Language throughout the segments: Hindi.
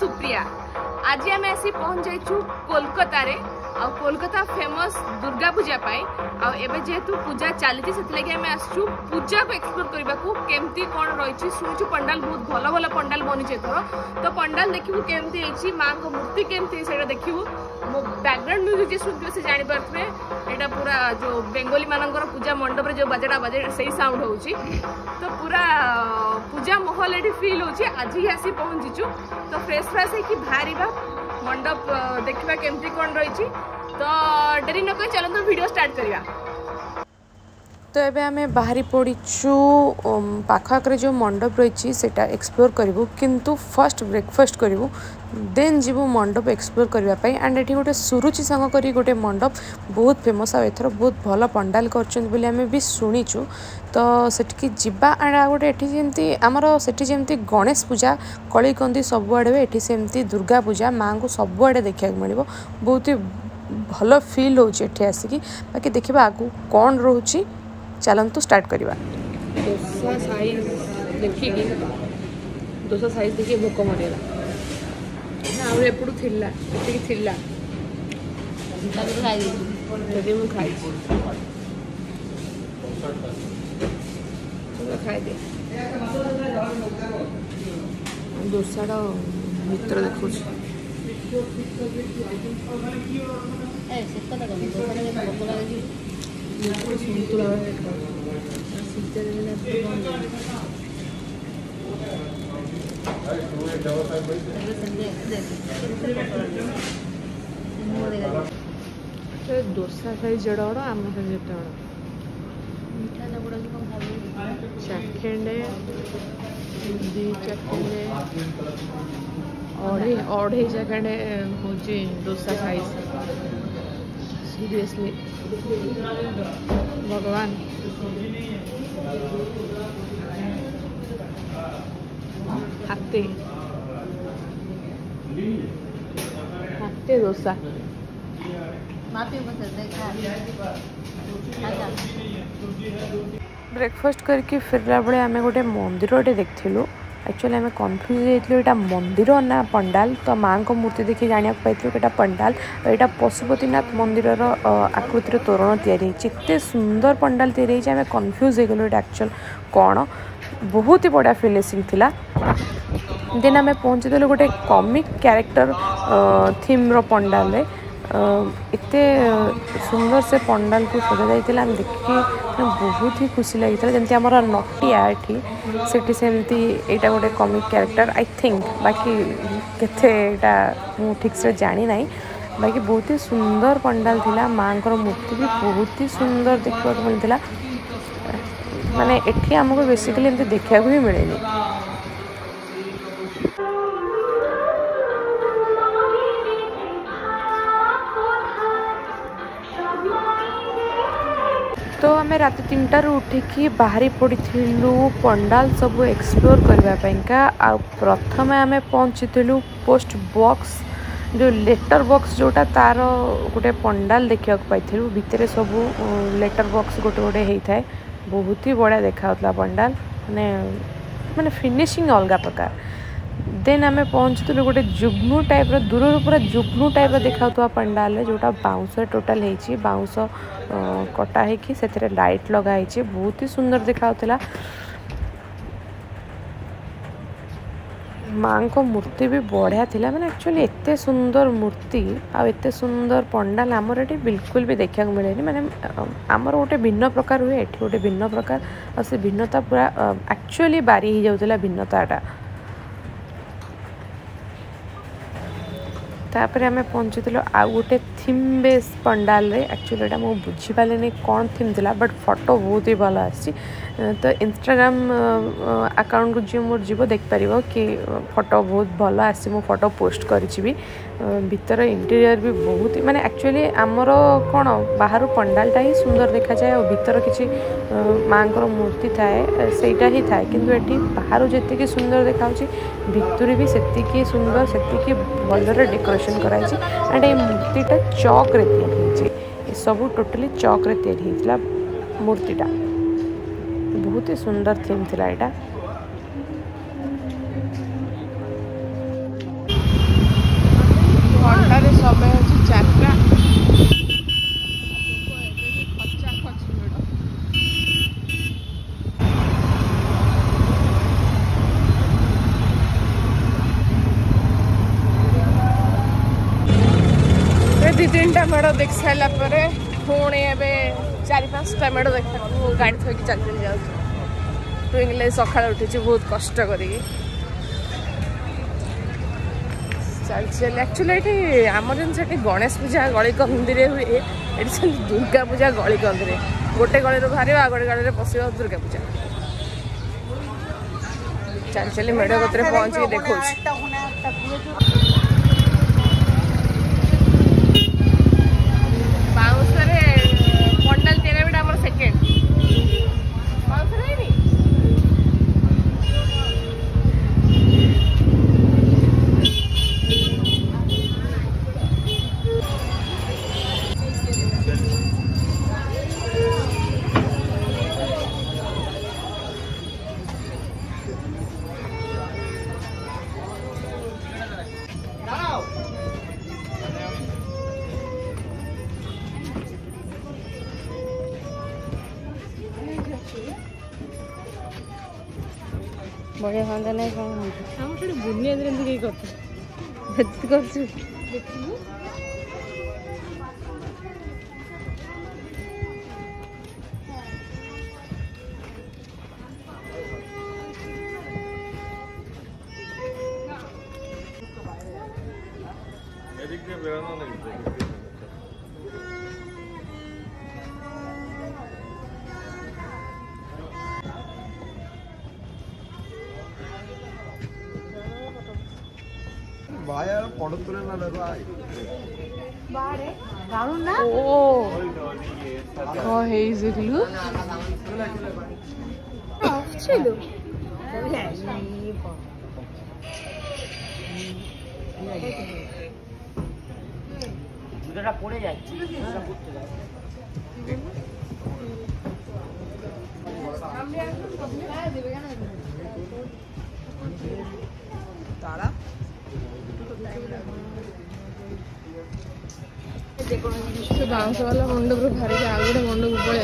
सुप्रिया। आज आम आसी पहुँच जाइछु कोलकाता रे आ कोलकाता फेमस दुर्गा पूजा पाई आ एबे जेहेतु पूजा चली से आम आसचु पूजा को एक्सप्लोर करने को केमती कौन रही शुणु पंडाल बहुत भल भल पंडाल बनी एथर तो पंडाल देखू केमती माँ को मूर्ति केमती से देखू मो बैकग्राउंड म्यूजिक जी शुद्ध से जापारे यहाँ पूरा जो बेंगली मानकर पूजा मंडप जो बाजेटा बाजे से साउंड हो तो पूरा पूजा महल ये फिल हो आज ही आसी पहुँचीचु तो फ्रेश फ्रेश है कि बाहर मंडप देखा केमती कौन रही तो डेरी नक चलते वीडियो स्टार्ट करवा। तो एबे आमे बाहरी पड़ीचु पाखक जो मंडप रही सेटा एक्सप्लोर करूँ किंतु फर्स्ट ब्रेकफास्ट करूँ देन जीवु मंडप एक्सप्लोर करने एंड ये गोटे सुरुचि सांग करी गोटे मंडप बहुत फेमस आथर बहुत भल पंडाल कर भी शुणीचु तो सेठकी जीवा एंड गोटे ये आमर से गणेश पूजा कली कंदी सबुआड़े ये सेमती दुर्गा पूजा माँ को सबुआड़े देखा मिल बहुत ही भल फिल हो आसिकी बाकी देखा आगू कौन रोचे चलतु स्टार्ट करवा। डोसा साइज देखिए डोसा साइज देखिए भोक मरला ना एपटू थिला थिला जदि मु खाई खाईदे डोसा मित्र देखो सन्तुला डोसा साइज जड़ आम साइज चाखेंडे दी चाखेंडे अढ़े चाखेंडे हूँ डोसा साइज सीरियसली भगवान हाथे हाथे डोसा ब्रेकफास्ट करके फिरला बेले आम गोटे मंदिर देखलु एक्चुअली आम कन्फ्यूज होता मंदिर ना पंडाल तो माँ को मूर्ति देखी जाना पाई पंडाल यहाँ पशुपतिनाथ मंदिर आकृतिर तोरण या सुंदर पंडाल या कन्फ्यूज हो गलु एक्चुअल कौन बहुत ही बढ़िया फिनिशिंग थिला। देन आम पहुँचीदेलु गोटे कॉमिक कैरेक्टर थीम रो पंडाल रे एते सुंदर से पंडाल को सजा जाइतिला हम देखि बहुत ही खुशी लगी जमी आम नटिया ये सेमती यहाँ गोटे कॉमिक कैरेक्टर आई थिंक बाकी केते मु ठीक से जानी ना बाकी बहुत ही सुंदर पंडाल थिला माँ मूर्ति भी बहुत ही सुंदर देखा मिलता माने एठी हमको बेसिकली एमती देखा भी मिलेनी। तो आम रात 3टार उठिकी बाहरी पड़ू पंडाल सब एक्सप्लोर करने आ प्रथम आम पहुँचीलु पोस्ट बॉक्स जो लेटर बॉक्स जोटा तार गोटे पंडाल देखा पाई भितर सब लेटर बॉक्स गोटे गोटे होता है बहुत ही बढ़िया देखा पंडाल माने फिनिशिंग अलग प्रकार। देन आम पहुँचलु गोटे जुगनू टाइप दूर पूरा जुगनू टाइप देखा पंडाल जोटा बाउंस टोटाल हो बाउंस कटा है लाइट लगाई बहुत ही सुंदर देखा माँ को मूर्ति भी बढ़िया थिला माने एक्चुअली एते सुंदर मूर्ति आते सुंदर पंडाल आमर ये बिल्कुल भी देखा मिले माने आमर गोटे भिन्न प्रकार हुए एठी गोटे भिन्न प्रकार और से भिन्नता पूरा एक्चुअली बारी हो जाउतला भिन्नताटा। तापर आम पहुँचीलु आउ गोटे थीम बेस पंडाल रे एक्चुअली एटा मु बुझी पालेनी कौन थीम थिला बट फोटो बहुत ही भल आसी तो इंस्टाग्राम अकाउंट को जी मोर जीव देख पार कि फोटो बहुत भल आसी मु फोटो पोस्ट करी भीतर इंटीरियर भी बहुत ही माने एक्चुअली आमर कौन बाहर पंडालटा ही सुंदर देखा जाए और भीतर किसी माँ मूर्ति थाए सेटा ही थाए किंतु एटी बाहर जी सुंदर देखा भितर भी से सुंदर से भलरे डेकोरेशन कराई एंड ये मूर्तिटा चौक रे तैयारी सब टोटली चौक रे तैयारी मूर्तिटा बहुत ही सुंदर थीम थिला एटा। 3टा मेढ़ देख सारा पुणी एवं 4-5टा मेढ़ देखा गाड़ी थोड़ी चल चल जाऊँ टुईंगले सका उठी बहुत कष्ट करी चल चल एक्चुअली ये आम जन गणेश पूजा गली कंदी हुए ये दुर्गा पूजा गली कंदी गोटे गली बाहर आ गोटे गली पश दुर्गा पूजा चल चल मेढ़ कतरे पहुँच देखो पंडाल तेरा भी आम सेकेंड बढ़िया हाँ ना कौन बुनिया कर पड़े जाए तारा बाउंस वाला मंडप बाहर आगे गोटे मंडप पड़े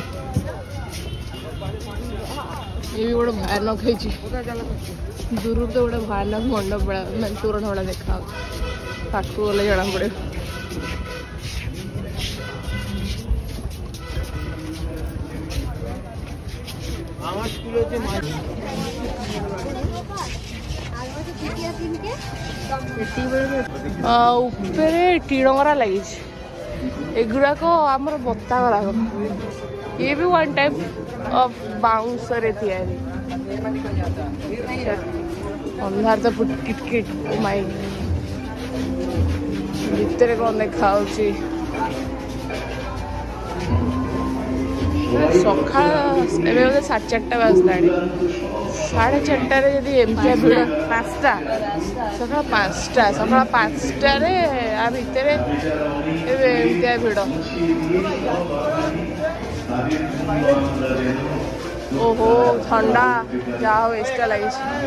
ये भी गोटे भयानक दूर तो गोटे भयानक मंडप मैं तोरण भाड़ा देखा पाक गले जना पड़े ऊपर टीणगरा लगी एगुड़ाक आमर बत्ता गुड़ाक ये भी वन टाइप ऑफ बाउंस तैयारी अंधार तो किटकिट माई भितर कौन देखा सका 4:30 बाजला 4:30 जदि एमती भिड़ 5टा सका 5टा सका 5टार आ भितर एमती भिड़ ओहो ठंडा जाओ एक्स्ट्रा लगी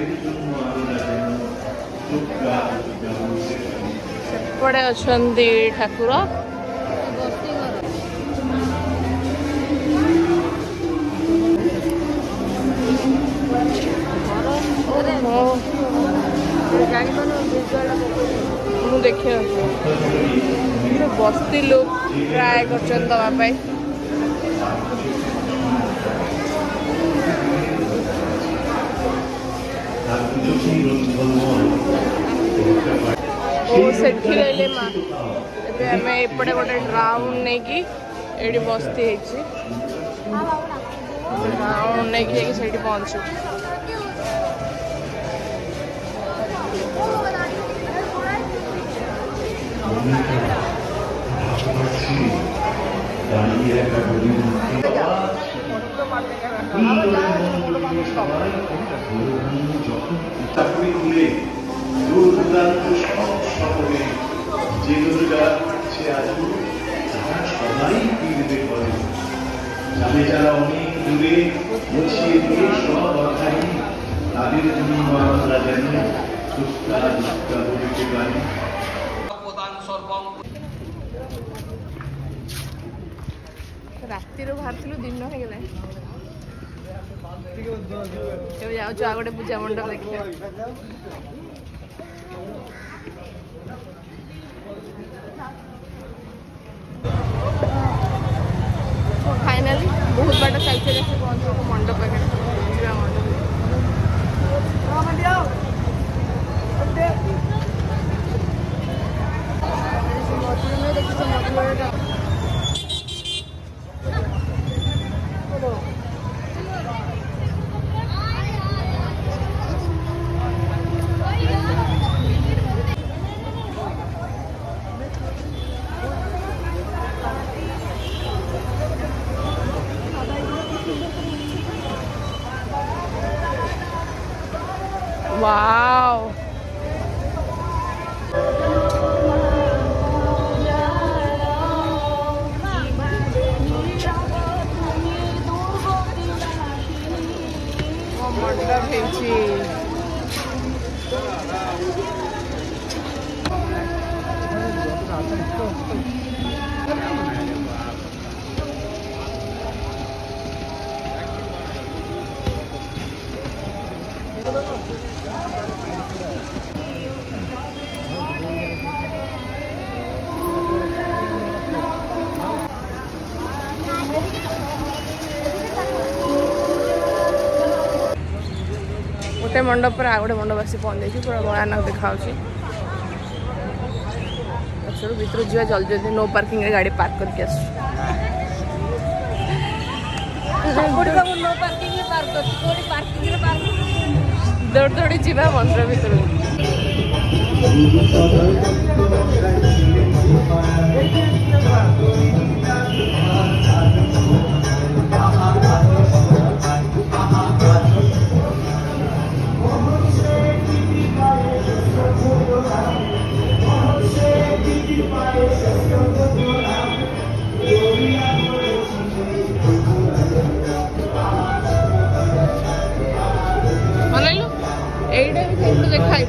सेपटे अच्छा ठाकुर देखिए बस्ती लोग ट्राए कर दवापाई सेठी रही माँ आम एपटे गोटे राउंड नहीं कि ये बस्ती राउंड नहीं कि से पहुँचू राति बाहर दिन हो गला जाऊ गोटे पूजा मंडप देखिए ପହଞ୍ଚିବାକୁ ମଣ୍ଡପ ପାଖରେ ଯିବା ମଣ୍ଡପ। Wow. मंडप ହେଇଛି गोटे मंडप पर आउ गोटे मंडप आसी पहुँच पूरा भयानक देखा पछड़ भर जा जल्दी जल्दी नो पार्किंग गाड़ी पार्क करके दौड़ दौड़ी जा मंदिर भर এইটা একটু দেখাই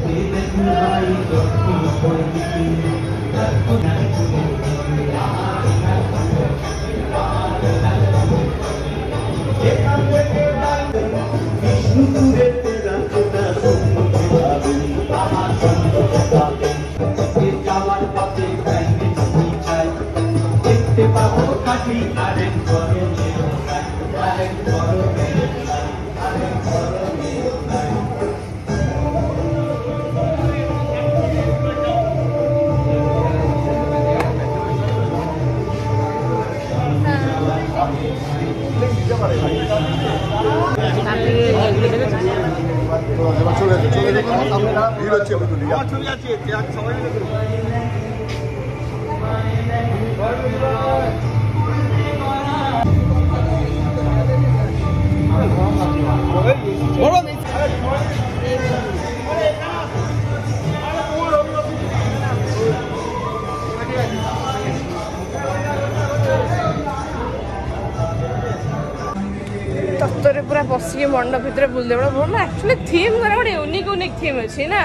तत्तर पूरा बसिक मंडप भितर बुलदे बड़ा भल एक्चुअली थीम गोटे यूनिक यूनिक थीम अच्छी ना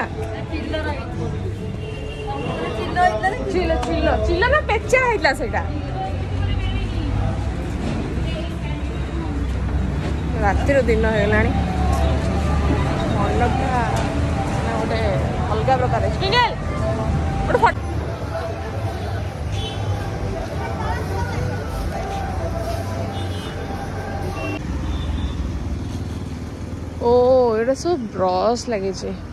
चिल चिल चिल ना पेचा है सेटा रातिर दिन हो गला मंडपटा गोटे अलग प्रकार गोटे ओ ये सब ब्रश लगे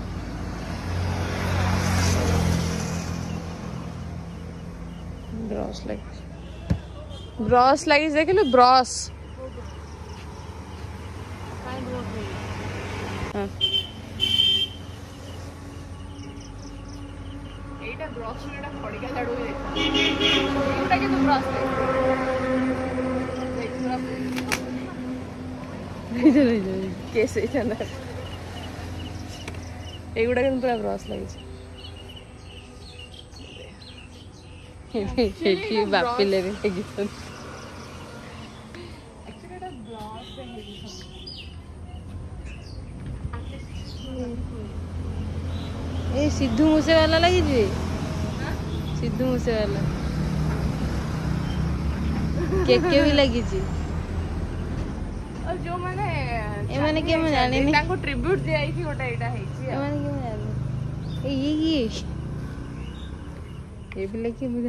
ब्रश लगे देख लो ब्रश एटा ब्रश एटा खड़िका झाड़ू एटा के तो ब्रश केस एगुड़ा पूरा ब्रश लगे बापिले ए सिद्धू मूसे वाला लगी सिद्धू मूसे वाला के भी लगी जो माने एमाने के मैं जाने नहीं ताको ट्रिब्यूट दे आई थी ओटा एटा है एमाने के मैं जाने ये भी लेके मुझे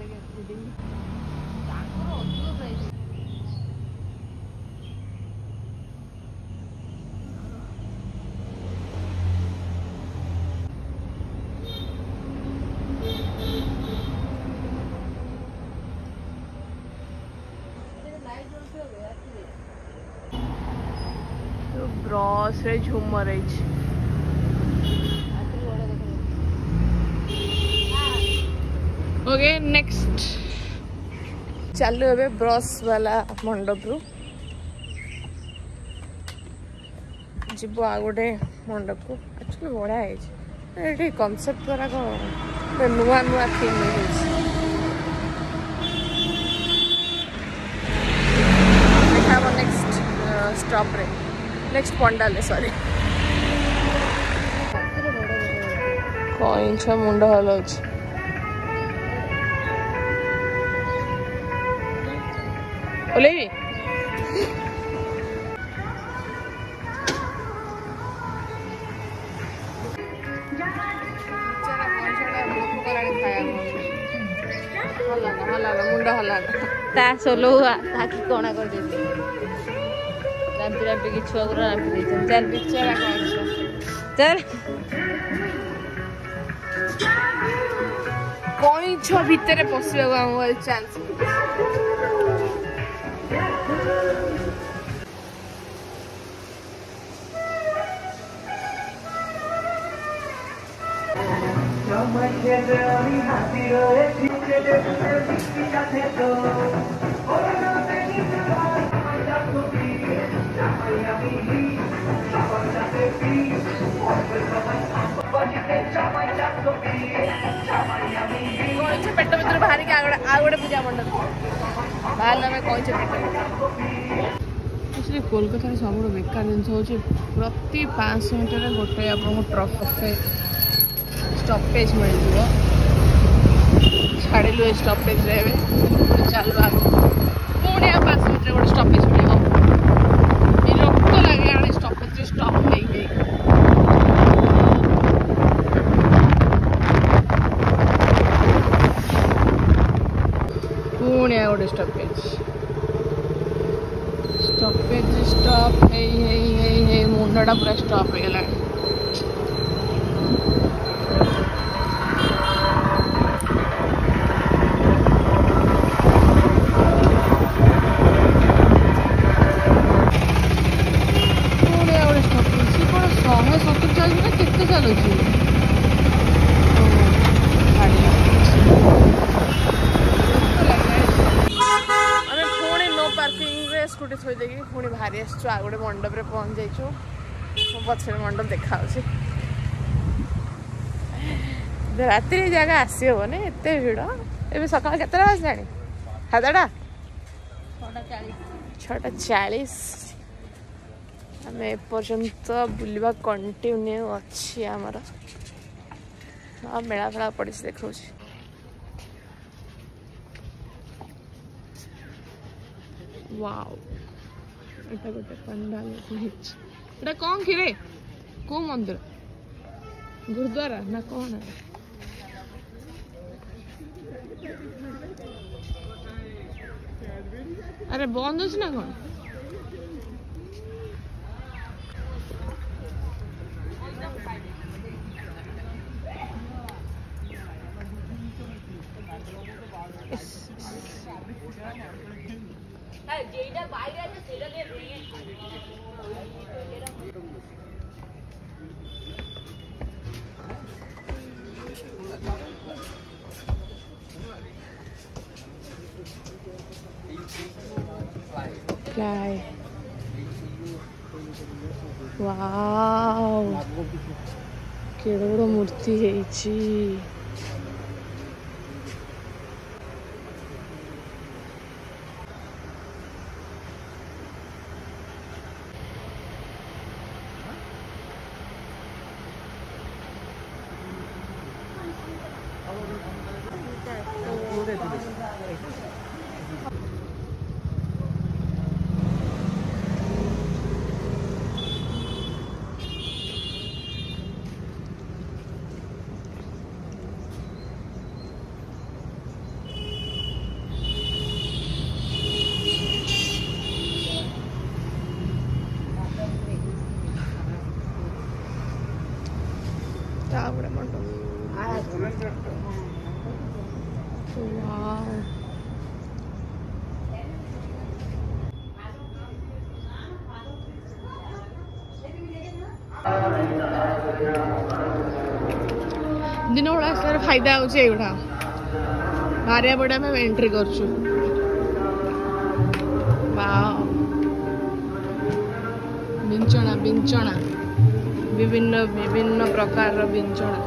ब्रश रे झुमर ओके नेक्स्ट चलो ए ब्रश वाला मंडप रू जीव आ गोटे मंडप को एक्चुअली बढ़िया है कनसेप्ट द्वारा नुआ नुआ थीम देखा नेक्स्ट स्टॉप रे नेक्स्ट पंडाल सॉरी कईछ मुंड हल अच्छे ओलेबी मुंड हलाना ता सोलो हुआ ताकि कोना कर देते रांपी रांपी की छुआ गुरा रांपी देते चल बिचारा चल कईछ भितर पशिबा आम चांस पेट भर बाहर के आ गोटे पूजा मंडप बाहर आम कईछ पेट एक्चुअली कोलकाता सब बेकार जिन हूँ प्रति 500 मीटर गोटे आप स्टपेज मिल छाड़ू स्टपेज चल पुणी 500 मीटर गोटे स्टपेज मिल रक्त लगे आने स्टपेज स्टप नहीं पुणी गोटे स्टपेज स्टपेज स्टप मुंडा पूरा स्टप हो गला स्कूटी थोड़ी देगी पुणी बाहरी आसु आ गोटे मंडप पहुँच जाइछु पछे मंडप देखा राति जगह आसी हेनी एत भिड़ ए सका के बजलानी हादटा 6:40 आम एपर्यंत बुलवा कंटिन्यू अच्छी आमर मेला फेला पड़ी देखा वाओ एटा गोटे पंडाल एटा कौन कि रे को मंदिर गुरुद्वारा ना कौन है अरे बंद अच्छे ना कौन Fly. Wow. केड़ो बड़ मूर्ति है बड़ा मंडप वाओ दिन गुड़ा आसार फायदा होगा बारिया बड़ा में एंट्री कर बिंचना बिंचना विभिन्न विभिन्न प्रकार बिंचना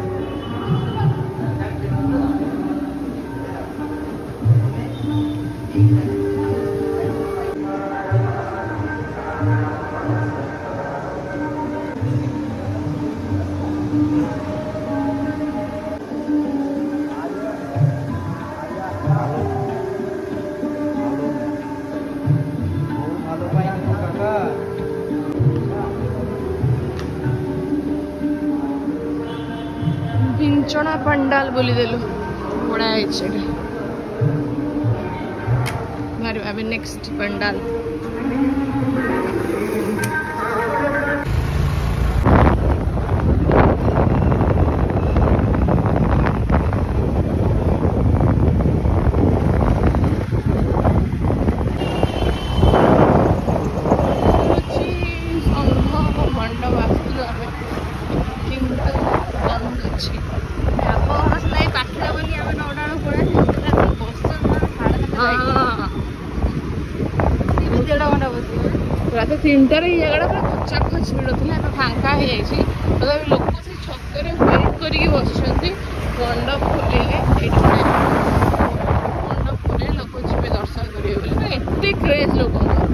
बिंचना पंडाल बोली देलु बड़ा है नेक्स्ट पंडाल रात 3टार ये जगह पूरा खचा खच भिड़ थी फांका हो जाए तथा लोक से छक वेट करके बस मंडप खोलिले मंडप खोलिले लोक जी दर्शन करेंगे एत क्रेज लोक